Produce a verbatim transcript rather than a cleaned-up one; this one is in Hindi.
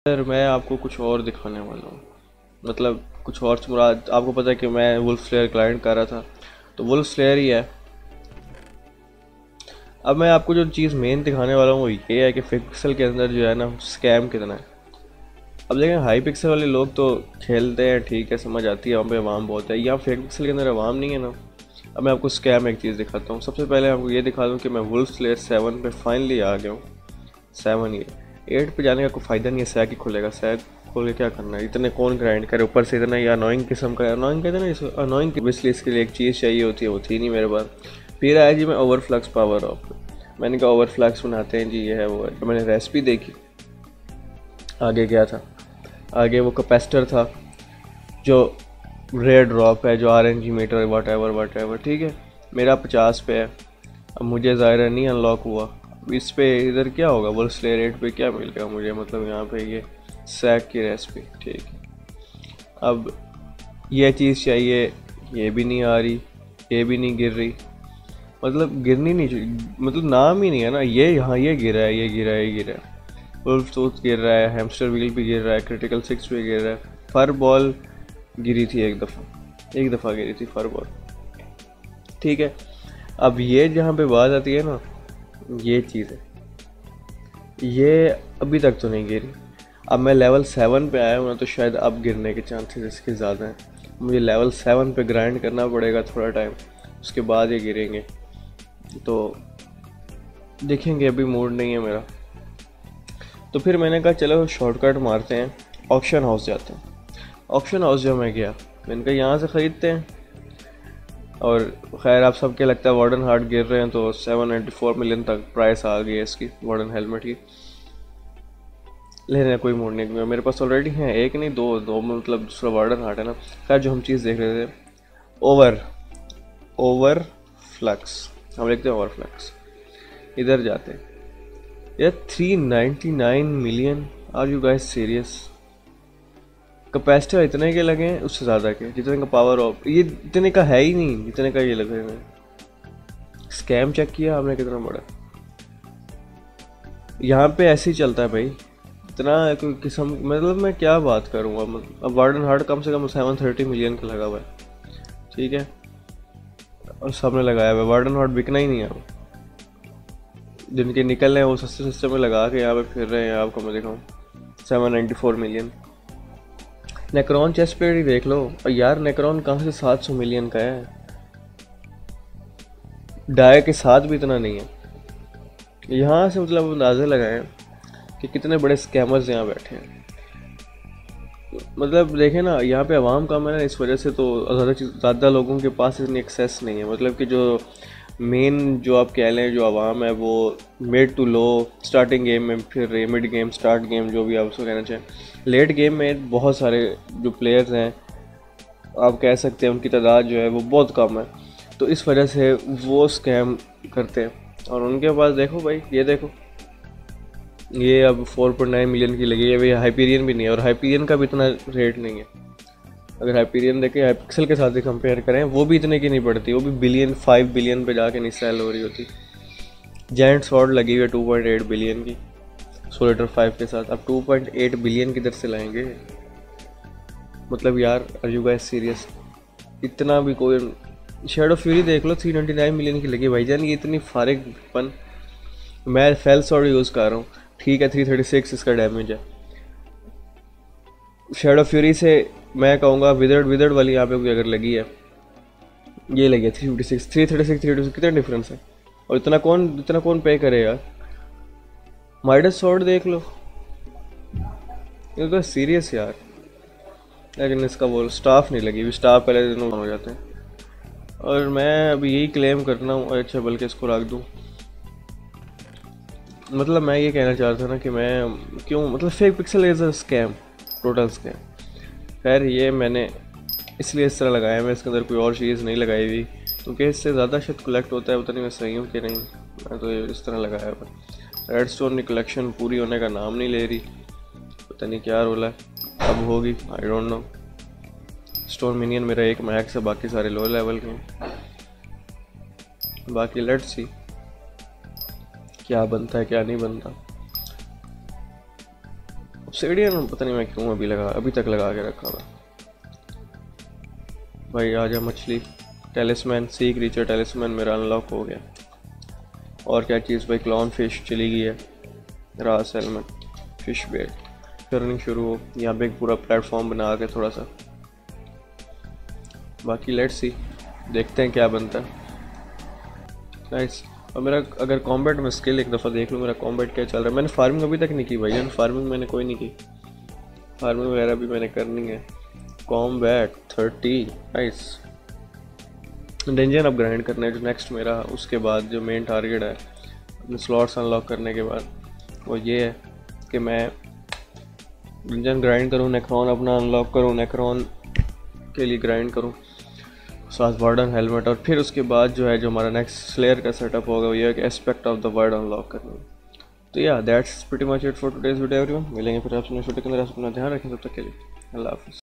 सर मैं आपको कुछ और दिखाने वाला हूँ। मतलब कुछ और से मुराद, आपको पता है कि मैं वुल्फ स्लेयर क्लाइंट कर रहा था, तो वुल्फ स्लेयर ही है। अब मैं आपको जो चीज़ मेन दिखाने वाला हूँ वो ये है कि पिक्सल के अंदर जो है ना स्कैम कितना है। अब देखें, हाई पिक्सल वाले लोग तो खेलते हैं, ठीक है, समझ आती है, वहाँ पे अवाम बहुत है। यहाँ फेक पिक्सल के अंदर अवाम नहीं है ना। अब मैं आपको स्कैम एक चीज़ दिखाता हूँ। सबसे पहले आपको ये दिखा दूँ कि मैं वुल्फ स्लेयर सेवन पे फाइनली आ गया हूँ। सेवन ये एट पे जाने का कोई फ़ायदा नहीं है। सैग ही खुलेगा, सैग खोल के क्या करना है, इतने कौन ग्राइंड करे, ऊपर से इतना ये अनोइंग किस्म का। अनोइंग कहते हैं ना, इस अनोइंग इसलिए इसके लिए एक चीज़ चाहिए होती है, वो थी नहीं मेरे पास। फिर आया जी मैं ओवरफ्लक्स पावर ऑफ। मैंने कहा ओवरफ्लक्स बनाते हैं जी, ये है वो है। तो मैंने रेसिपी देखी, आगे गया था, आगे वो कैपेसिटर था जो रेयर ड्रॉप है, जो R N G meter whatever whatever, ठीक है। मेरा पचास पे है। अब मुझे ज़ाहिर नहीं अनलॉक हुआ। अब इस पे इधर क्या होगा, वुल्फ स्लेयर एट पे क्या मिलेगा मुझे, मतलब यहाँ पे ये सैक की रेसिपी, ठीक है। अब ये चीज़ चाहिए, ये भी नहीं आ रही, ये भी नहीं गिर रही। मतलब गिरनी नहीं चाहिए, मतलब नाम ही नहीं है ना। ये यहाँ ये गिरा है, ये गिरा है, ये गिरा है। वुल्फ टूथ गिर रहा है, हैमस्टर व्हील भी गिर रहा है, क्रिटिकल सिक्स भी गिर रहा है। फर बॉल गिरी थी एक दफ़ा, एक दफ़ा गिरी थी फर बॉल, ठीक है। अब ये जहाँ पे बात आती है ना, ये चीज़ है, ये अभी तक तो नहीं गिरी। अब मैं लेवल सेवन पे आया हूँ ना, तो शायद अब गिरने के चांसेस इसके ज़्यादा हैं। मुझे लेवल सेवन पे ग्राइंड करना पड़ेगा थोड़ा टाइम, उसके बाद ये गिरेंगे। तो देखेंगे, अभी मूड नहीं है मेरा। तो फिर मैंने कहा चलो शॉर्टकट मारते हैं, ऑक्शन हाउस जाते हैं। ऑक्शन हाउस जब मैं गया, मैंने कहा यहाँ से ख़रीदते हैं। और खैर आप सबके लगता है वार्डन हार्ट गिर रहे हैं, तो सेवन नाइन्टी फोर मिलियन तक प्राइस आ गई है इसकी वार्डन हेलमेट की। लेने कोई मूड नहीं, मेरे पास ऑलरेडी है, एक नहीं दो दो मतलब दूसरा वार्डन हार्ट है ना। खैर जो हम चीज़ देख रहे थे, ओवर ओवर फ्लक्स, हम लिखते हैं ओवर फ्लक्स। इधर जाते हैं यार, three ninety nine million, are you guys serious? Capacitor इतने के लगे हैं, उससे ज़्यादा के, जितने का पावर ऑफ, ये इतने का है ही नहीं जितने का ये लगे हैं। स्कैम चेक किया आपने कितना बड़ा? यहाँ पे ऐसे ही चलता है भाई, इतना कोई किस्म, मतलब मैं क्या बात करूँगा। अब वार्डन हार्ट कम से कम सेवन थर्टी मिलियन का लगा हुआ है, ठीक है, और सबने लगाया हुआ है। वार्डन हार्ट बिकना ही नहीं है। जिनके निकल रहे हैं वो सस्ते सस्ते में लगा के यहाँ पे फिर रहे हैं। आपको मैं दिखाऊँ, seven ninety four million. Necron chest plate ही देख लो, और यार नेक्रॉन कहाँ से सात सौ मिलियन का है, डाय के साथ भी इतना नहीं है। यहाँ से मतलब अंदाजे लगाएं कि कितने बड़े स्कैमर्स यहाँ बैठे हैं। मतलब देखें ना, यहाँ पे आवाम कम है ना, इस वजह से तो ज़्यादा ज़्यादा लोगों के पास इतनी एक्सेस नहीं है। मतलब कि जो मेन जो आप कह लें जो आवाम है, वो mid to low starting game में, फिर मिड गेम, स्टार्ट गेम, जो भी आप उसको कहना चाहें। लेट गेम में बहुत सारे जो प्लेयर्स हैं, आप कह सकते हैं उनकी तादाद जो है वो बहुत कम है, तो इस वजह से वो स्कैम करते हैं। और उनके पास देखो भाई, ये देखो, ये अब फोर पॉइंट नाइन मिलियन की लगी है भाई। हाइपीरियन भी नहीं है, और हाइपीरियन का भी इतना रेट नहीं है। अगर हाइपीरियन देखें हाइपिक्सल के साथ ही कंपेयर करें, वो भी इतने की नहीं पड़ती, वो भी बिलियन फाइव बिलियन पे जाके नहीं सेल हो रही होती। जायंट स्वॉर्ड लगी हुई है टू पॉइंट एट बिलियन की सोलेटर फाइव के साथ। अब टू पॉइंट एट बिलियन किधर से लाएंगे? मतलब यार, आर यू गाइस सीरियस? इतना भी कोई, शैडो फ्यूरी देख लो, थ्री नाइन्टी नाइन मिलियन की लगी भाईजान, ये इतनी फारिगपन। मैं फेल सॉर्ड यूज़ कर रहा हूँ, ठीक है, थ्री थर्टी सिक्स इसका डैमेज है। शैडो फ्यूरी से मैं कहूँगा विदर्ड विदर्ड वाली यहाँ पे कोई अगर लगी है, ये लगी है three fifty six, three thirty six, three thirty six, कितना डिफरेंस है। और इतना कौन इतना कौन पे करेगा? माइडस सॉर्ड देख लो, ये तो सीरियस यार। लेकिन इसका वो स्टाफ नहीं लगी, स्टाफ पहले दिन हो जाते हैं। और मैं अभी यही क्लेम करना हूँ, अच्छा बल्कि इसको रख दूँ। मतलब मैं ये कहना चाह रहा था ना कि मैं क्यों, मतलब fake pixel is a scam, total scam. खैर ये मैंने इसलिए इस तरह लगाया, मैं इसके अंदर कोई और चीज़ नहीं लगाई हुई, क्योंकि इससे ज़्यादा शायद कलेक्ट होता है। पता नहीं मैं सही हूँ कि नहीं, मैं तो इस तरह लगाया हुआ। रेड स्टोन की कलेक्शन पूरी होने का नाम नहीं ले रही, पता नहीं क्या रोल है, अब होगी, I don't know. Stone minion मेरा एक मैक्स है, बाकी सारे लो लेवल के हैं। बाकी लेट्स सी क्या बनता है क्या नहीं बनता। ऑब्सिडियन पता नहीं मैं क्यों अभी लगा अभी तक लगा के रखा हुआ। भाई आजा मछली। टेलिस्मैन सी क्रीचर टेलिस्मैन मेरा अनलॉक हो गया। और क्या चीज़ भाई, क्लॉन फिश चली गई है। रा सेलमन फिश बेट करनी शुरू हो। यहाँ पे एक पूरा प्लेटफॉर्म बना के थोड़ा सा, बाकी लेट्स सी देखते हैं क्या बनता है। नाइस। और मेरा अगर कॉम्बैट में स्किल एक दफ़ा देख लूँ मेरा कॉम्बैट क्या चल रहा है। मैंने फार्मिंग अभी तक नहीं की भाई, फार्मिंग मैंने कोई नहीं की। फार्मिंग वगैरह भी मैंने करनी है। Combat thirty nice. डेंजन अब ग्राइंड करना है जो नेक्स्ट मेरा, उसके बाद जो मेन टारगेट है अपने स्लॉट्स अनलॉक करने के बाद वो ये है कि मैं डेंजन ग्राइंड करूँ, नेक्रॉन अपना अनलॉक करूँ, नेक्रॉन के लिए ग्राइंड करूँ, साथ वार्डन हेलमेट, और फिर उसके बाद जो है जो हमारा नेक्स्ट स्लेयर का सेटअप होगा वो ये है कि aspect of the word unlock करना। तो या that's pretty much it for today's video everyone. मिलेंगे फिर आपसे नेक्स्ट वीडियो के अंदर। अपना ध्यान रखें, तब तक के लिए अल्लाह हाफिज़।